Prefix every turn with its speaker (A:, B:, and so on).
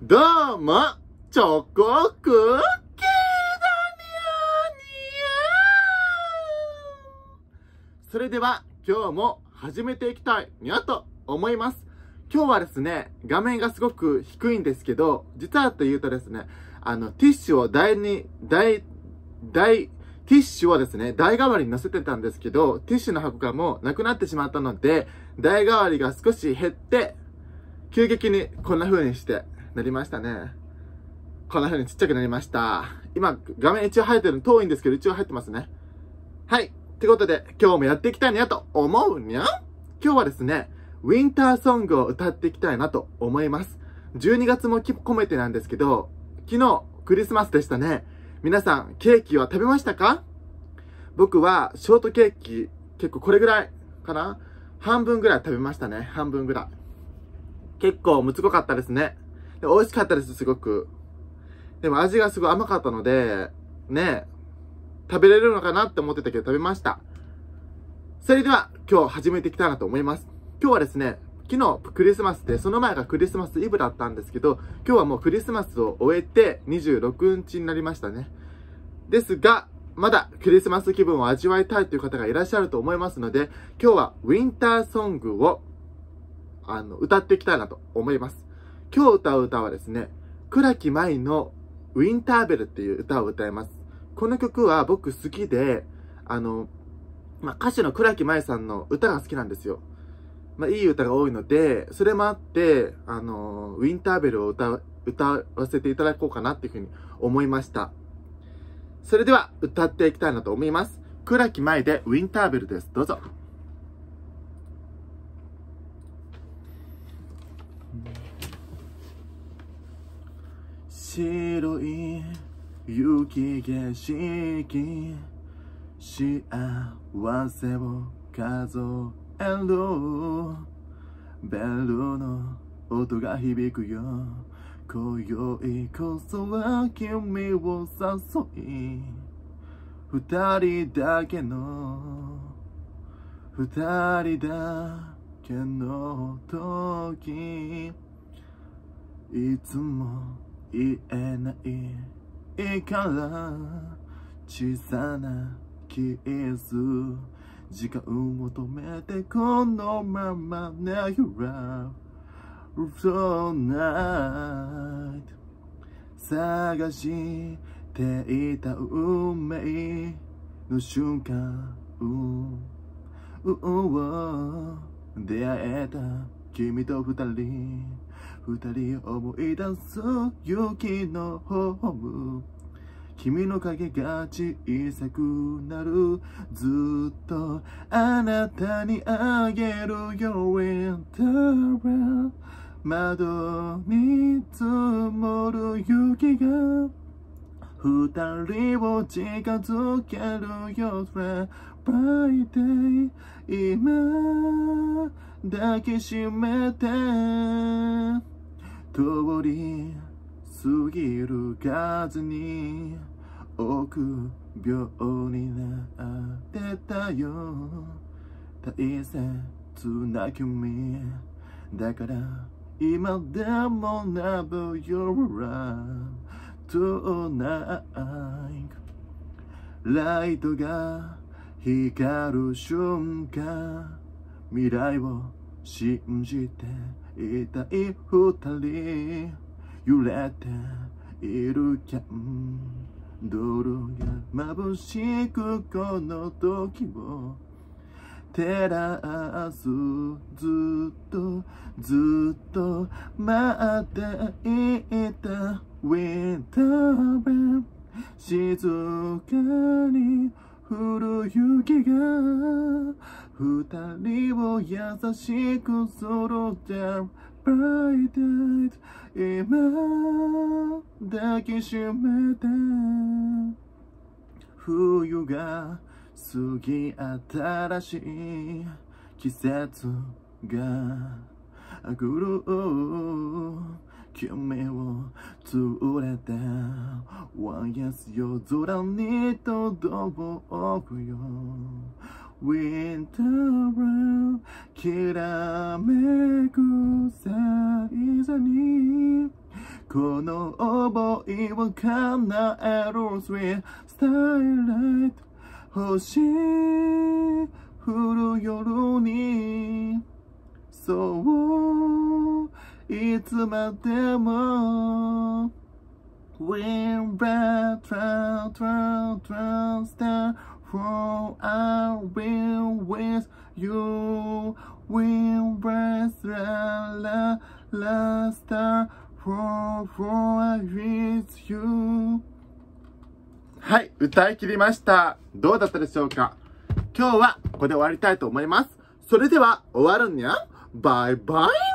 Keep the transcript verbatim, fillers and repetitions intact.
A: どうも、チョコクッキーだにゃにゃ。それでは、今日も始めていきたいにゃと思います。今日はですね、画面がすごく低いんですけど、実はというとですね、あの、ティッシュを台に、台、台、ティッシュをですね、台代わりに乗せてたんですけど、ティッシュの箱がもうなくなってしまったので、台代わりが少し減って、急激にこんな風にしてなりましたね。こんな風にちっちゃくなりました。今、画面一応入ってるの遠いんですけど、一応入ってますね。はい。ってことで、今日もやっていきたいなと思うにゃん。今日はですね、ウィンターソングを歌っていきたいなと思います。じゅうにがつも込めてなんですけど、昨日クリスマスでしたね。皆さん、ケーキは食べましたか？僕はショートケーキ、結構これぐらいかな？半分ぐらい食べましたね。半分ぐらい。結構むつごかったですね。で美味しかったです、すごく。でも味がすごい甘かったので、ね、食べれるのかなって思ってたけど食べました。それでは今日始めていきたいなと思います。今日はですね、昨日クリスマスで、その前がクリスマスイブだったんですけど、今日はもうクリスマスを終えてにじゅうろくにちになりましたね。ですが、まだクリスマス気分を味わいたいという方がいらっしゃると思いますので、今日はウィンターソングをあの歌っていきたいなと思います。今日歌う歌はですね、倉木舞のウィンターベルっていう歌を歌います。この曲は僕好きで、あの、まあ、歌手の倉木舞さんの歌が好きなんですよ。まあ、いい歌が多いので、それもあって、あの、ウィンターベルを歌、歌わせていただこうかなっていうふうに思いました。それでは歌っていきたいなと思います。倉木舞でウィンターベルです。どうぞ。白い雪景色、幸せを数える、ベルの音が響くよ。今宵こそは君を誘い、二人だけの二人だけの時、いつも言えないから小さなキス、時間を止めてこのままね、You love so night 探していた運命の瞬間、うう出会えた君と二人、二人思い出す雪のホーム、君の影が小さくなる、ずっとあなたにあげるよ。ウィンターベル、窓に積もる雪が二人を近づけるよ。Bright day 今抱きしめて、通り過ぎる風に臆病になってたよ。大切な君だから今でも Never you're around tonight。 ライトが光る瞬間、未来を信じていたい二人、揺れているキャンドルが眩しくこの時を照らす、ずっとずっと待っていたウィンターベル、静かに降る雪が二人を優しく揃って、Bright night 今抱きしめて、冬が過ぎ新しい季節が来る、君を連れて One yes 夜空に届くよ。ウィンターブルーきらめく星座にこの想いを叶える Sweet Starlight 星降る夜にそういつまでも We'll run, run, run, run, stand for I will with you We'll rest, la, la, la, star for, for I with you はい、歌い切りました。どうだったでしょうか？今日はここで終わりたいと思います。それでは終わるにゃ。バイバイ。